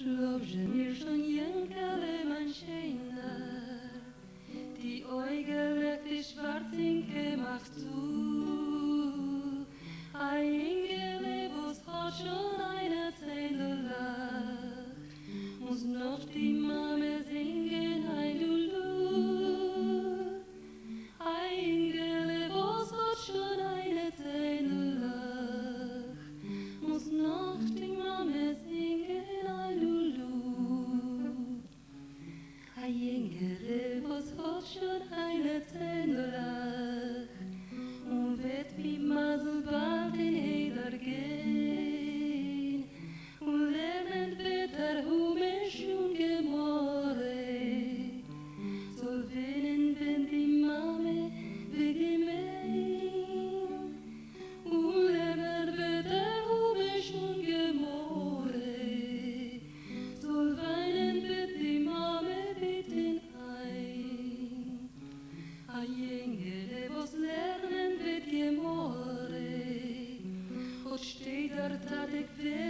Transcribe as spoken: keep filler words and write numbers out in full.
Glaubst du mir schon, Jüngele, mein Schöner, die Augen legt die Schwarzinke machst du. Ein Jüngele, wo's hat schon eine Zählerlach, muss noch die Mame singen, ein Lulu. Ein Jüngele, wo's hat schon eine Zählerlach, muss noch die Mame singen, ein Lulu. Ein Jüngele, wo's hat schon eine Zählerlach, und wird wie Masel bald in Eder gehen, und lernen wird er humisch und gemorre, soll weinen, wenn die Mame wird gemein, und lernen wird er humisch und gemorre, soll weinen, wird die Mame wird ihn ein. Ein Jüngele, was lernen wird gemorre, und steht dort, hat ich